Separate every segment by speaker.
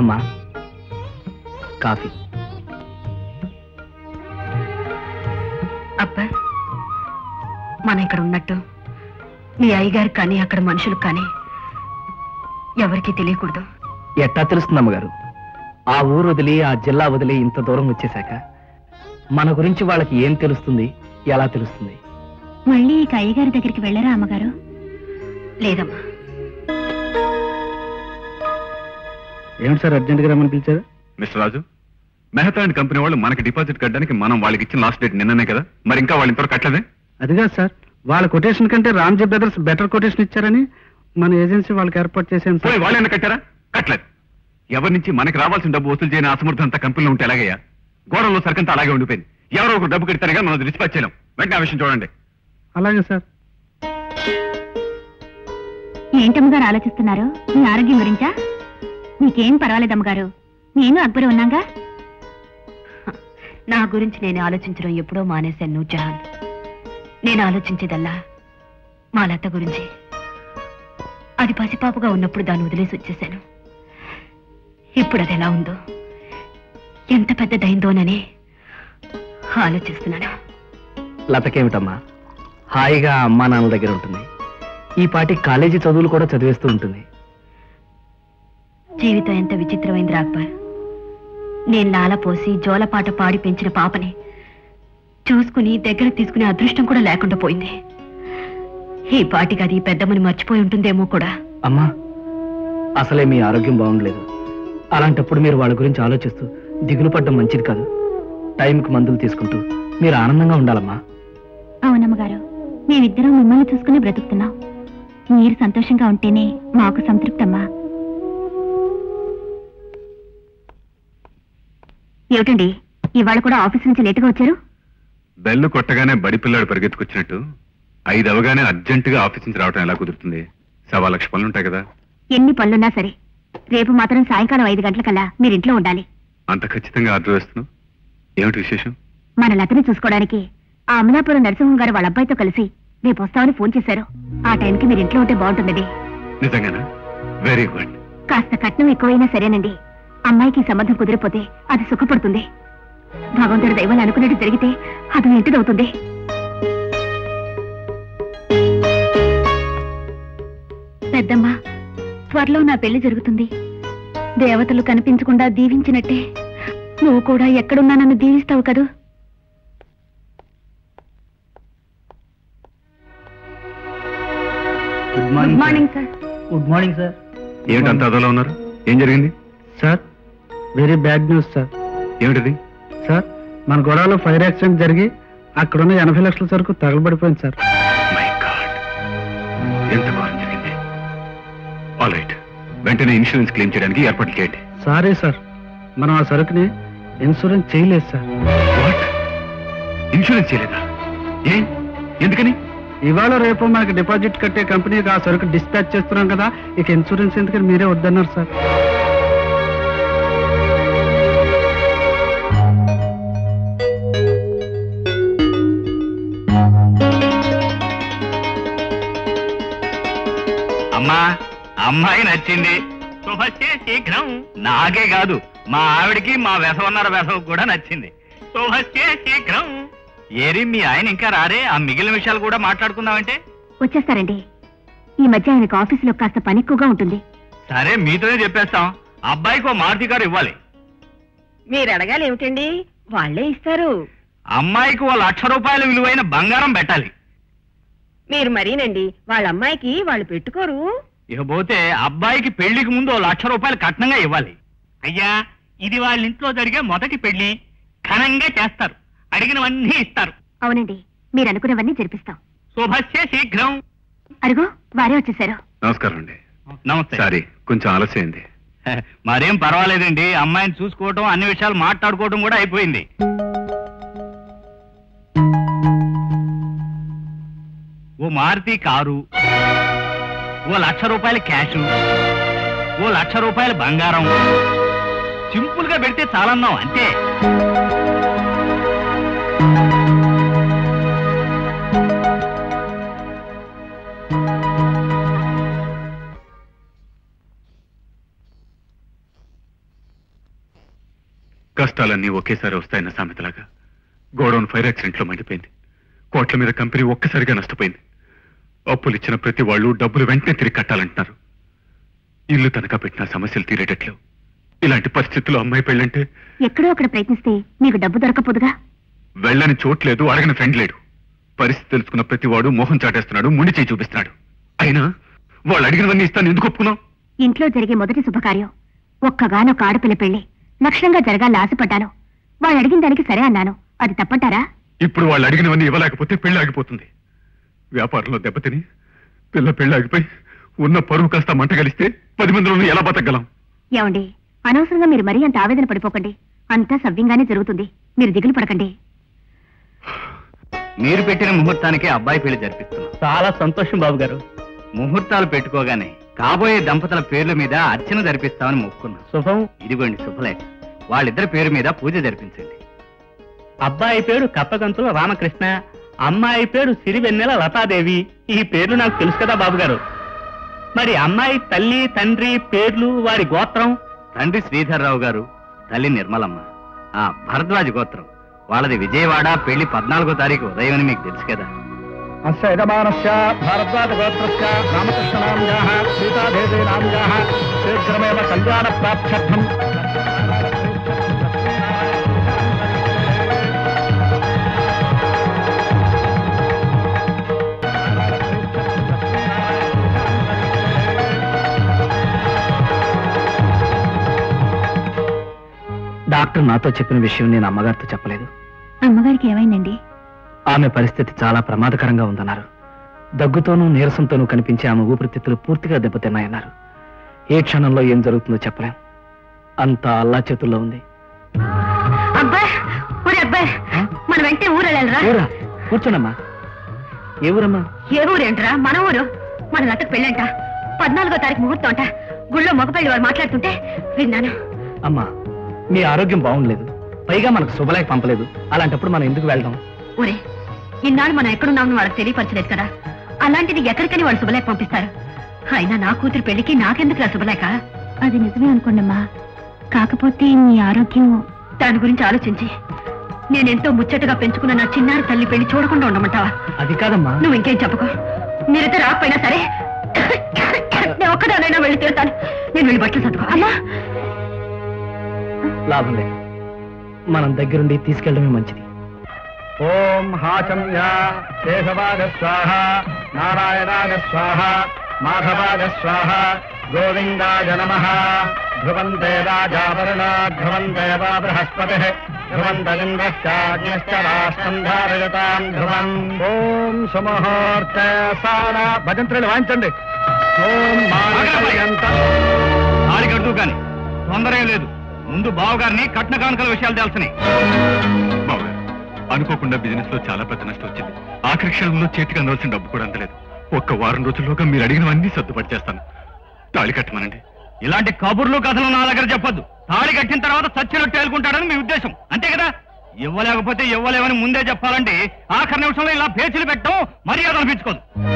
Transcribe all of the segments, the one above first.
Speaker 1: అమ్మా కాఫీ.
Speaker 2: అబ్బా, మనం ఇక్కడ ఉన్నట్టు మీ అయ్యగారు కానీ అక్కడ మనుషులు కానీ ఎవరికీ తెలియకూడదు.
Speaker 1: ఎట్టా తెలుస్తుంది అమ్మగారు? ఆ ఊరు వదిలి ఆ జిల్లా వదిలి ఇంత దూరం వచ్చేశాక మన గురించి వాళ్ళకి ఏం తెలుస్తుంది, ఎలా తెలుస్తుంది?
Speaker 2: మళ్ళీ ఇక అయ్యగారి దగ్గరికి వెళ్ళరా అమ్మగారు? లేదమ్మా.
Speaker 1: ఏమిటి సార్ అర్జెంట్గా రమ్మని పిలిచారు?
Speaker 3: Mister Raju, Mehta and company వాళ్ళు మనకి డిపాజిట్ కట్టడానికి మనం వాళ్ళకి ఇచ్చిన లాస్ట్ డేట్ నిన్ననే కదా, మరి ఇంకా వాళ్ళు ఇంతవరకు కట్టలేదే?
Speaker 1: అది కాదు సార్, వాళ్ళ కొటేషన్ కంటే రామ్జీ బ్రదర్స్ బెటర్ కొటేషన్ ఇచ్చారని మన ఏజెన్సీ వాళ్ళకి ఏర్పాటు చేశాను సార్.
Speaker 3: వాళ్ళైనా కట్టారా? కట్టలేదు. ఎవరి నుంచి మనకి రావాల్సిన డబ్బు వసూలు చేయని అసమర్థం అంతా కంపెనీలో ఉంటే ఎలాగయ్యా? గోడల్లో సరికంతా అలాగే ఉండిపోయింది. ఎవరో ఒకరు డబ్బు కడితేనే మనం డిస్పాచ్ చేయలేం. వెంటనే ఆ విషయం చూడండి.
Speaker 1: అలాగే సార్.
Speaker 2: ఏంటమ్మగారు ఆలోచిస్తున్నారు? మీ ఆరోగ్యం గురించా? మీకేం పర్వాలేదమ్మగారు, నేను అక్బరు ఉన్నాగా. నా గురించి నేను ఆలోచించడం ఎప్పుడో మానేశాను నూర్జహాన్. నేను ఆలోచించేదల్లా మా లత గురించి. అది పసిపాపగా ఉన్నప్పుడు దాన్ని వదిలేసి వచ్చేశాను. ఇప్పుడు అది ఎలా ఉందో, ఎంత పెద్దదైందోనని ఆలోచిస్తున్నాను.
Speaker 1: లతకేమిటమ్మా, హాయిగా అమ్మా నాన్న దగ్గర ఉంటుంది. ఈ పాటి కాలేజీ చదువులు కూడా చదివేస్తూ ఉంటుంది.
Speaker 2: జీవితం ఎంత విచిత్రమైంది అక్బర్. నేను లాలపోసి జోలపాట పాడి పెంచిన పాపని చూసుకుని దగ్గర తీసుకునే అదృష్టం కూడా లేకుండా పోయింది. ఈ పాటికి అది పెద్దమ్మని మర్చిపోయి ఉంటుందేమో కూడా.
Speaker 1: అమ్మా, అసలే మీ ఆరోగ్యం బాగుండలేదు. అలాంటప్పుడు మీరు వాళ్ళ గురించి ఆలోచిస్తూ దిగులు పడ్డం మంచిది కాదు. టైంకి మందులు తీసుకుంటూ మీరు ఆనందంగా ఉండాలమ్మా.
Speaker 2: అవునమ్మగారు, మేమిద్దరం మిమ్మల్ని చూసుకుని బ్రతుకుతున్నాం. మీరు సంతోషంగా ఉంటేనే మాకు సంతృప్తమ్మా. ఏమిటండి, ఇవాళ కూడా ఆఫీస్ నుంచి లేటుగా వచ్చారు?
Speaker 3: బెల్లు కొట్టగానే బడి పిల్లాడు పరిగెత్తుకొచ్చినట్టు 5 అవగానే అర్జెంటుగా ఆఫీస్ నుంచి రావడం ఎలా కుదురుతుంది? 1,15,00,000 పనులు ఉంటాయి కదా.
Speaker 2: ఎన్ని పనులున్నా సరే రేపు మాత్రం సాయంకాలం 5 గంటలకల్లా మీరింట్లో ఉండాలి.
Speaker 3: అంత ఖచ్చితంగా ఆర్డర్ వేస్తున్నావు? ఏమిటి విశేషం?
Speaker 2: మన లతని చూసుకోవడానికి ఆ అమలాపురం నరసింహం గారు వాళ్ళ అబ్బాయితో కలిసి రేపు వస్తామని ఫోన్ చేశారు. ఆ టైంకి మీరు ఇంట్లో ఉంటే బాగుంటుంది.
Speaker 3: నిజంగానా? Very good.
Speaker 2: కాస్త కట్నం ఎక్కువైనా సరేనండి. అమ్మాయికి సంబంధం కుదిరిపోతే అది సుఖపడుతుంది. భగవంతుడి దైవాలు అనుకున్నట్టు జరిగితే అది ఇంటిదవుతుంది. పెద్దమ్మ, త్వరలో నా పెళ్లి జరుగుతుంది. దేవతలు కనిపించకుండా దీవించినట్టే నువ్వు కూడా ఎక్కడున్నా నన్ను దీవిస్తావు కదూ? Good morning sir.
Speaker 1: Good morning sir.
Speaker 3: ఏమిటంత అదోలా ఉన్నారు? ఏం జరిగింది
Speaker 1: sir? Very bad news sir.
Speaker 3: ఏమిటిది?
Speaker 1: సార్, మన గొడవలో ఫైర్ యాక్సిడెంట్ జరిగి అక్కడున్న 80 లక్షల సరుకు తగలబడిపోయింది సార్.
Speaker 3: మై గాడ్, ఎంత ఘోరం జరిగింది. ఆల్ రైట్, వెంటనే ఇన్సూరెన్స్ క్లెయిమ్ చేయడానికి ఏర్పాట్లు చేయండి.
Speaker 1: సారీ సార్, మనం ఆ సరుకుని ఇన్సూరెన్స్ చేయలేదు సార్.
Speaker 3: వాట్? ఇన్సూరెన్స్ చేయలేదా? ఎందుకని?
Speaker 1: ఇవాళ రేపు మనకి డిపాజిట్ కట్టే కంపెనీకి ఆ సరుకు డిస్పాచ్ చేస్తున్నాం కదా, ఇక ఇన్సూరెన్స్ ఎందుకని మీరే వద్దన్నారు సార్.
Speaker 4: అమ్మా, అమ్మాయి నచ్చింది. శుభస్య శీఘ్రం. నాకే కాదు, మా ఆవిడికి మా వెసవన్నర వెసవ కూడా నచ్చింది. శుభస్య శీఘ్రం. ఏరి మీ ఆయన ఇంకా రారే? ఆ మిగిలిన విషయాలు కూడా మాట్లాడుకుందామంటే.
Speaker 2: వచ్చేస్తారండి. ఈ మధ్య ఆయనకు ఆఫీసులో కాస్త పని ఎక్కువగా ఉంటుంది.
Speaker 4: సరే, మీతోనే చెప్పేస్తాం. అబ్బాయికి ఓ మారుతి కారు ఇవ్వాలి.
Speaker 5: మీరు అడగాలి ఏమిటండి, వాళ్లే ఇస్తారు.
Speaker 4: అమ్మాయికి ఓ 1,00,000 రూపాయల విలువైన బంగారం పెట్టాలి.
Speaker 5: మీరు మరీనండి, వాళ్ళ అమ్మాయికి వాళ్ళు పెట్టుకోరు.
Speaker 4: ఇకపోతే అబ్బాయికి పెళ్లికి ముందు ఓ 1,00,000 రూపాయలు కట్నంగా ఇవ్వాలి. అయ్యా, ఇది వాళ్ళ ఇంట్లో జరిగే మొదటి పెళ్లి. ఘనంగా చేస్తారు, అడిగినవన్నీ ఇస్తారు.
Speaker 2: అవునండి, మీరు అనుకున్నవన్నీ జరిపిస్తాం.
Speaker 4: శుభస్య శీఘ్రం.
Speaker 2: అరుగో వారే వచ్చేసారు.
Speaker 3: నమస్కారం అండి.
Speaker 4: నమస్తే.
Speaker 3: సారీ, కొంచెం ఆలస్యమైంది.
Speaker 4: మరేం పర్వాలేదండి, అమ్మాయిని చూసుకోవటం, అన్ని విషయాలు మాట్లాడుకోవటం కూడా అయిపోయింది. ఓ మారుతి కారు, ఓ 1,00,000 రూపాయల క్యాష్, ఓ 1,00,000 రూపాయల బంగారం. సింపుల్ గా పెడితే చాలన్నాం అంతే.
Speaker 3: కష్టాలన్నీ ఒకేసారి వస్తాయన్న సామెతలాగా గోడౌన్ ఫైర్ యాక్సిడెంట్ లో మండిపోయింది. కోట్ల మీద కంపెనీ ఒక్కసారిగా నష్టపోయింది. అప్పులు ఇచ్చిన ప్రతి వాళ్ళు డబ్బులు వెంటనే తిరిగి కట్టాలంటున్నారు. ఇల్లు తనఖా పెట్టిన సమస్యలు తీరేటట్లు. ఇలాంటి పరిస్థితుల్లో అమ్మాయి పెళ్ళంటే
Speaker 2: ఎక్కడో అక్కడ ప్రయత్నిస్తే మీకు డబ్బు దొరకపోదుగా.
Speaker 3: వెళ్ళని చోట్లేదు, అడగని ఫ్రెండ్ లేడు. పరిస్థితి తెలుసుకున్న ప్రతి వాడు మోహం చాటేస్తున్నాడు, ముడి చేయి చూపిస్తున్నాడు. అయినా వాళ్ళు అడిగినవన్నీ ఇస్తాను ఎందుకు ఒప్పుకున్నావు?
Speaker 2: ఇంట్లో జరిగే మొదటి శుభకార్యం ఒక్కగానొక్క ఆడపిల్ల పెళ్లి లక్షణంగా జరగాలని ఆశపడ్డాను. వాళ్ళు అడిగిన దానికి సరే అన్నాను. అది తప్పంటారా?
Speaker 3: ఇప్పుడు వాళ్ళు అడిగినవన్నీ ఇవ్వలేకపోతే పెళ్లి ఆగిపోతుంది. వ్యాపారంలో దెబ్బతిని పిల్ల పెళ్లి ఆగిపోయి ఉన్న పరువు కాస్త మంట కలిస్తే 10 మందిలోనూ ఎలా బతకగలం?
Speaker 2: ఏమండి, అనవసరంగా మీరు మరీ అంత ఆవేదన పడిపోకండి. అంతా సవ్యంగానే జరుగుతుంది. మీరు దిగులు పడకండి.
Speaker 4: మీరు పెట్టిన ముహూర్తానికి అబ్బాయి పెళ్లి జరిపిస్తున్నాం.
Speaker 1: చాలా సంతోషం బాబు గారు.
Speaker 4: ముహూర్తాలు పెట్టుకోగానే కాబోయే దంపతుల పేర్ల మీద అర్చన జరిపిస్తామని మొక్కున్నాం.
Speaker 1: శుభం.
Speaker 4: ఇదిగోండి శుభలేఖ. వాళ్ళిద్దరి పేరు మీద పూజ జరిపించండి.
Speaker 1: అబ్బాయి పేరు కప్పగంతుల రామకృష్ణ, అమ్మాయి పేరు సిరివెన్నెల లతాదేవి. ఈ పేర్లు నాకు తెలుసు కదా బాబు గారు. మరి అమ్మాయి తల్లి తండ్రి పేర్లు, వారి గోత్రం?
Speaker 4: తండ్రి శ్రీధర్రావు గారు, తల్లి నిర్మలమ్మ. ఆ భరద్వాజ గోత్రం వాళ్ళది విజయవాడ. పెళ్లి 14వ తారీఖు ఉదయం అని మీకు తెలుసు కదా.
Speaker 1: అస్య యజమానస్య భారద్వాజ గోత్రస్య రామకృష్ణ నామ్యాః సీతాదేవి నామ్యాః శీఘ్రమేవ కళ్యాణ ప్రాప్త్యర్థం. డాక్టర్ నాతో చెప్పిన విషయం నేను అమ్మగారితో చెప్పలేదు.
Speaker 2: అమ్మగారికి ఏమైందండి?
Speaker 1: ఆమె పరిస్థితి చాలా ప్రమాదకరంగా ఉందన్నారు. దగ్గుతోనూ నీరసంతోనూ కనిపించే ఆమె ఊపిరితిత్తులు పూర్తిగా దెబ్బతిన్నాయన్నారు. ఏ క్షణంలో ఏం జరుగుతుందో చెప్పలేం. అంతా అల్లా చేతుల్లో ఉంది.
Speaker 2: మన వెంటనే ఊరు వెళ్ళాలరా?
Speaker 1: ఊరా? కూర్చోనమ్మా. ఏ ఊరమ్మా?
Speaker 2: ఏ ఊరేంటరా? మన ఊరు. మన లతకు పెళ్ళంట. 14వ తారీఖు ముహూర్తం అంట. గుళ్ళో మగపెళ్లి వారు మాట్లాడుతుంటే విన్నాను.
Speaker 1: అమ్మా, మీ ఆరోగ్యం బాగుండలేదు. పైగా మనకు శుభలేఖ పంపలేదు. అలాంటప్పుడు మనం ఎందుకు వెళ్దాం?
Speaker 2: ఊరే, ఇన్నాళ్ళు మనం ఎక్కడున్నామని వాళ్ళకి తెలియపరచలేదు కదా. అలాంటిది ఎక్కడికని వాళ్ళు శుభలేఖ పంపిస్తారు. అయినా నా కూతురు పెళ్లికి నాకెందుకు శుభలేఖ? అది నిజమే అనుకోండమ్మా. కాకపోతే మీ ఆరోగ్యం. దాని గురించి ఆలోచించి నేనెంతో ముచ్చటగా పెంచుకున్న నా చిన్నారి తల్లి పెళ్లి చూడకుండా ఉండమంటావా?
Speaker 1: అది కాదమ్మా.
Speaker 2: నువ్వు ఇంకేం చెప్పకు. మీరైతే రాకపోయినా సరే నేను ఒక్కదానైనా వెళ్ళి తీరుతాను. నేను వెళ్ళి బట్టలు సర్దుకో. అమ్మా,
Speaker 1: లాభం లేదు. మనం దగ్గరుండి తీసుకెళ్ళడమే మంచిది. ఓం హాచమ్య కేశవాగ స్వాహ, నారాయణాగ స్వాహ, మాధవాగ స్వాహ, గోవిందాయ నమః. ధ్రువంతే రాజావరుణ, ధ్రువంతే వా బృహస్పతిః, ధ్రువంతరింద్రశ్చాగ్నిశ్చ రాష్ట్రం ధారయతాం ధ్రువం. ఓం సుముహూర్తే సాన. భజంత్రులు వాయించండి. ఓం
Speaker 4: తాళి కట్టు కానీ తొందర లేదు. ముందు బావగారిని కట్న కానుకల విషయాలు తెలుసున్నాయి.
Speaker 3: బావగారు, అనుకోకుండా బిజినెస్ లో చాలా పెద్ద నష్టం వచ్చింది. ఆఖరి క్షణంలో చేతికి అందవలసిన డబ్బు కూడా అందలేదు. 1 వారం రోజుల్లోగా మీరు అడిగినవన్నీ సర్దుబాటు చేస్తాను. తాళి కట్టమనండి.
Speaker 4: ఇలాంటి కబుర్లు కథలు నా దగ్గర చెప్పొద్దు. తాళి కట్టిన తర్వాత చచ్చినట్టు ఏలుకుంటాడని మీ ఉద్దేశం, అంతే కదా? ఇవ్వలేకపోతే ఇవ్వలేమని ముందే చెప్పాలంటే ఆఖరి నిమిషంలో ఇలా పేచీలు పెట్టడం మర్యాద అనిపించుకోదు.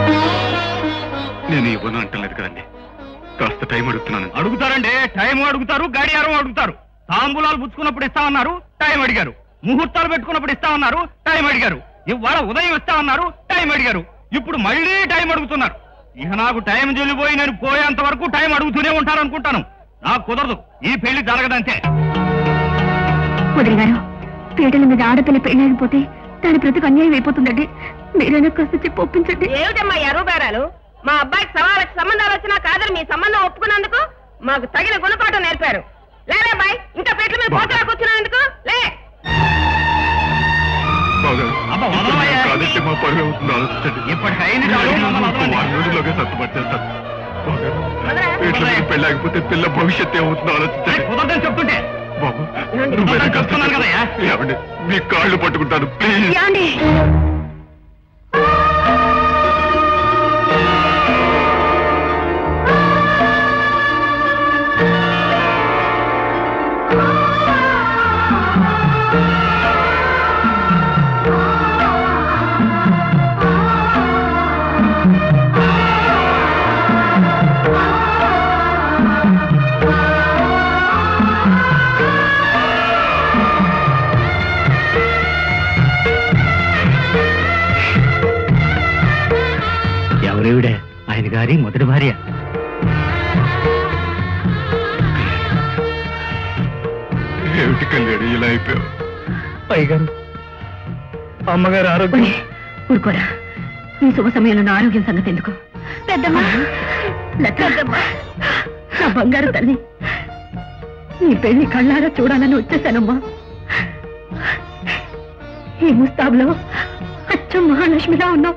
Speaker 3: నేను ఇవ్వను అంటలేదు కదండి, కాస్త టైం అడుగుతున్నాను.
Speaker 4: అడుగుతారండి, టైం అడుగుతారు, గడియారం అడుగుతారు. తాంబూలాలు పుచ్చుకున్నప్పుడు ఇస్తామన్నారు, టైం అడిగారు. ముహూర్తాలు పెట్టుకున్నప్పుడు ఇస్తామన్నారు, టైం అడిగారు. ఇవాళ ఉదయం ఇస్తామన్నారు, టైం అడిగారు. ఇప్పుడు మళ్ళీ టైం అడుగుతున్నారు. ఇక నాకు టైం చెల్లిపోయి నేను పోయేంత వరకు టైం అడుగుతూనే ఉంటాను అనుకుంటాను. నాకు కుదరదు. ఈ పెళ్లి జరగదంతే.
Speaker 2: గారు, పీటల మీద ఆడపిల్ల పెళ్ళైపోతే దాని ప్రతికి అన్యాయం అయిపోతుందండి. మీరైనా కాస్త చెప్పి ఒప్పించండి.
Speaker 5: ఏమిటమ్మా ఎరుబేరాలు? మా అబ్బాయికి సంబంధాలు వచ్చినా కాదని మీ సంబంధం ఒప్పుకున్నందుకు మాకు తగిన గుణపాఠం నేర్పారు. లేరా బాయ్, ఇంకా పెట్ల మీద పోతలా కూర్చున్నందుకు లే.
Speaker 3: కాదంటే మా పరువు అవుతుంది, ఆలోచించండి. రోజుల్లోగా సర్దుబాటు చేస్తాను. పెళ్ళాకపోతే పిల్ల భవిష్యత్తు ఏమవుతుందో ఆలోచించండి.
Speaker 4: చెప్తుంటే
Speaker 3: బాబు, ఏమండి, మీ కాళ్ళు పట్టుకుంటాను ప్లీజ్.
Speaker 1: గారి మొదటి భార్య.
Speaker 3: ఏమిటి కళ్యాణి ఇలా అయిపోయావు?
Speaker 1: అయ్యగారు, అమ్మగారు ఆరోగ్యం.
Speaker 2: ఊరుకోరా, ఈ శుభ సమయంలో నా ఆరోగ్యం సంగతి ఎందుకు? పెద్దమ్మా, నా బంగారు తల్లి, నీ పెళ్లి కళ్ళారా చూడాలని వచ్చేసానమ్మా. ఈ ముస్తాబులో అచ్చం మహాలక్ష్మిలా ఉన్నావు.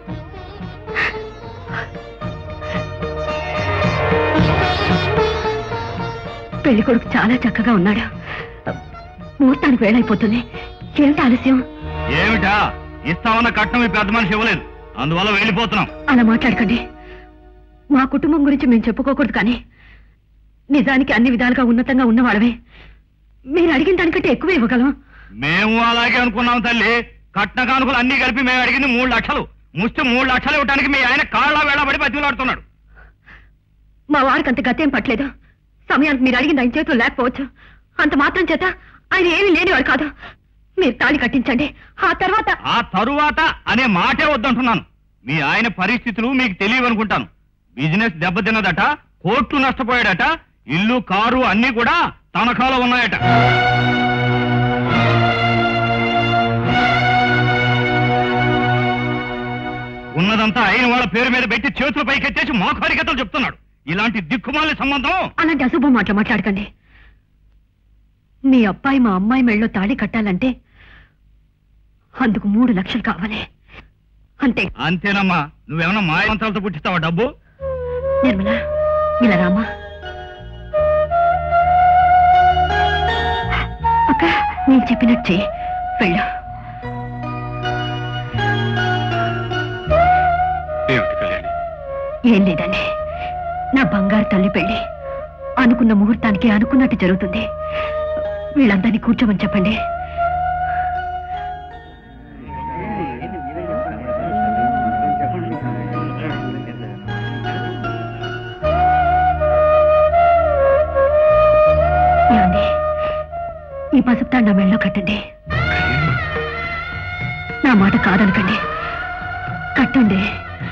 Speaker 2: పెళ్లి కొడుకు చాలా చక్కగా ఉన్నాడు. ముహూర్తానికి వేళైపోతుంది. ఏమిటి ఆలస్యం?
Speaker 4: ఏమిటా, ఇస్తామన్న కట్నం ఈ పెద్ద మనిషి ఇవ్వలేదు, అందువల్ల వెళ్ళిపోతున్నాం.
Speaker 2: అలా మాట్లాడకండి. మా కుటుంబం గురించి మేము చెప్పుకోకూడదు, కానీ నిజానికి అన్ని విధాలుగా ఉన్నతంగా ఉన్నవాళ్ళవే. మీరు అడిగిన దానికంటే ఎక్కువ ఇవ్వగలం.
Speaker 4: మేము అలాగే అనుకున్నాం తల్లి. కట్న కానుకలు అన్ని కలిపి మేము అడిగింది 3 లక్షలు. ముష్టి 3 లక్షలు ఇవ్వడానికి మీ ఆయన కాళ్ళ వేళబడి బతిలాడుతున్నాడు.
Speaker 2: మా వారికి అంత గతేం పట్టలేదు. సమయానికి మీరు అడిగింది ఆయన చేతులు లేకపోవచ్చు. అంత మాత్రం చేత ఆయన ఏమీ లేనివాడు కాదు. మీరు తాళి కట్టించండి. ఆ తరువాత
Speaker 4: అనే మాటే వద్దంటున్నాను. మీ ఆయన పరిస్థితులు మీకు తెలియవనుకుంటాను. బిజినెస్ దెబ్బతిన్నదట, కోట్లు నష్టపోయాడట, ఇల్లు కారు అన్ని కూడా తనఖాలో ఉన్నాయట. ఉన్నదంతా అయిన వాళ్ళ పేరు మీద పెట్టి చేతులు పైకెత్తేసి మాకు హరికథలు చెప్తున్నాడు. ఇలాంటి దిక్కుమాలి సంబంధం.
Speaker 2: అలాంటి అశుభం మాట్లాడకండి. మీ అబ్బాయి మా అమ్మాయి మెళ్ళలో తాళి కట్టాలంటే అందుకు 3 లక్షలు కావాలి. అంతే.
Speaker 4: అంతేనమ్మా. నువ్వేమన్నా మాయమంత్రాలతో పుట్టిస్తావా డబ్బు?
Speaker 2: నిర్మల, ఇలా రామా. అక్క, నేను చెప్పినట్టు చెయ్యి. వెళ్ళు. ఏం లేదండి, నా బంగారు తల్లి పెళ్లి అనుకున్న ముహూర్తానికి అనుకున్నట్టు జరుగుతుంది. వీళ్ళందరినీ కూర్చోమని చెప్పండి. ఏమండి, ఈ పసుపు తాడు నా మెళ్ళలో కట్టండి. నా మాట కాదనకండి, కట్టండి.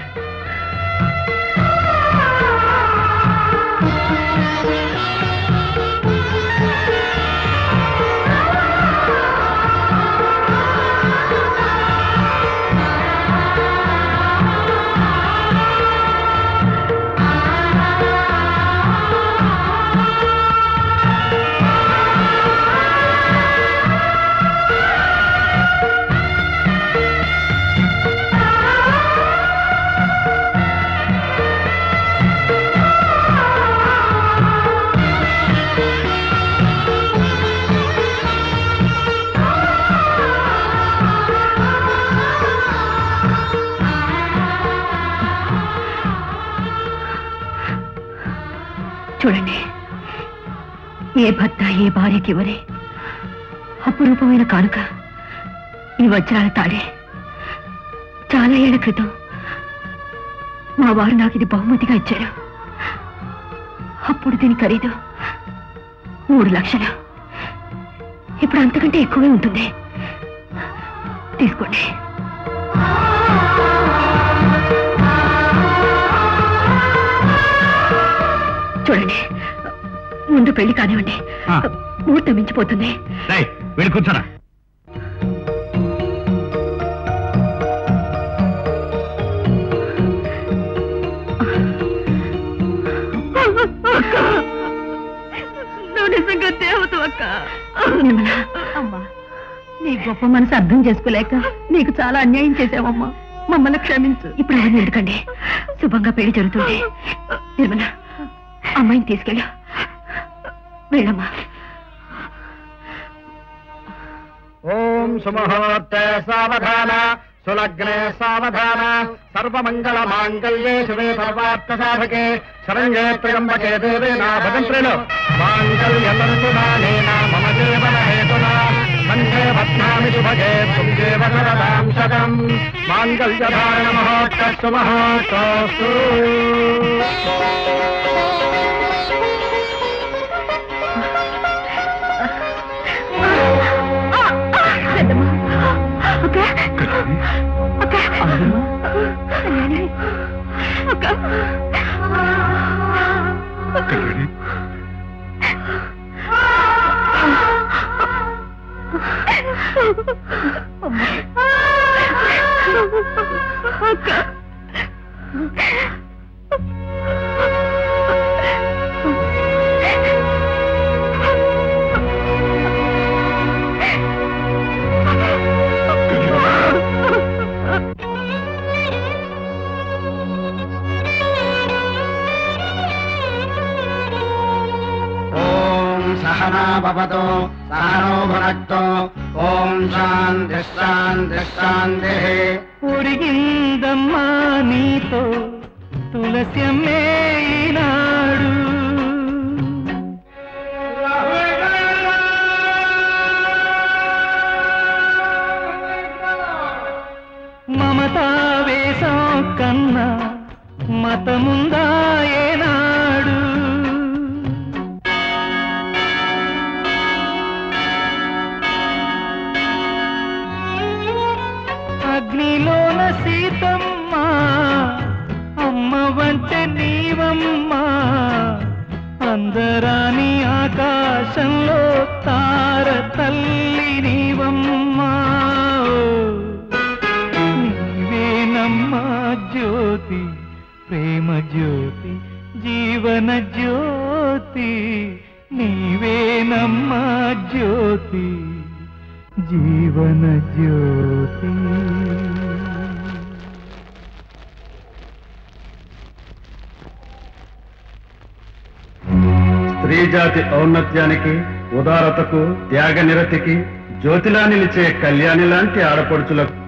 Speaker 2: చూడండి, ఏ భర్త ఏ భార్యకి ఇవ్వరే అపురూపమైన కానుక ఈ వజ్రాల తాడే. చాలా ఏళ్ల క్రితం మా వారు నాకు ఇది బహుమతిగా ఇచ్చారు. అప్పుడు దీని ఖరీదు 3 లక్షలు. ఇప్పుడు అంతకంటే ఎక్కువే ఉంటుంది. తీసుకోండి. చూడండి, ముందు పెళ్లి కానివ్వండి, ముహూర్తం మించిపోతుంది.
Speaker 4: వెళ్ళి కూర్చోరా.
Speaker 2: నువ్వు నిజంగా దేవత అక్క. అమ్మా, నీ గొప్ప మనసు అర్థం చేసుకోలేక నీకు చాలా అన్యాయం చేసావమ్మా. మమ్మల్ని క్షమించు. ఇప్పుడు అవన్నీ ఎందుకండి, శుభంగా పెళ్లి జరుగుతుంది. నిర్మల, అమ్మాయిని తీసుకెళ్ళు. వెళ్ళమ్మా.
Speaker 6: ఓం సుముహూర్తే సావధాన, సులగ్నే సావధాన, సర్వమంగళ మాంగళ్యే శివే సర్వార్థ సాధకే, శరణ్యే త్ర్యంబకే దేవే నాభదంత్రిలో మాంగళ్యతంతునానేన మమ జీవన హేతునా కంఠే బధ్నామి శుభగే త్వం దేవ సరదాం శతం. మాంగళ్యధారణ మహోత్తస్సు మహోత్తస్తు. భవతో సహనో భునక్తో ఓం శాంతి శాంతి శాంతి.
Speaker 1: ఉడిగిందమ్మా నీతో తులస్యమ్మే ఈనాడు, మమతావేశం కన్నా మతముందా ఏనాడు. అగ్నిలోన సీతమ్మ అమ్మ వంటే నీవమ్మా, అందరాని ఆకాశంలో తార తల్లి నీవమ్మా. నీవేనమ్మా జ్యోతి, ప్రేమ జ్యోతి, జీవన జ్యోతి. నీవేనమ్మా జ్యోతి, జీవన జ్యోతి.
Speaker 6: స్త్రీ జాతి ఔన్నత్యానికి, ఉదారతకు, త్యాగ నిరతికి జ్యోతిలా నిలిచే కళ్యాణి లాంటి ఆడపడుచులకు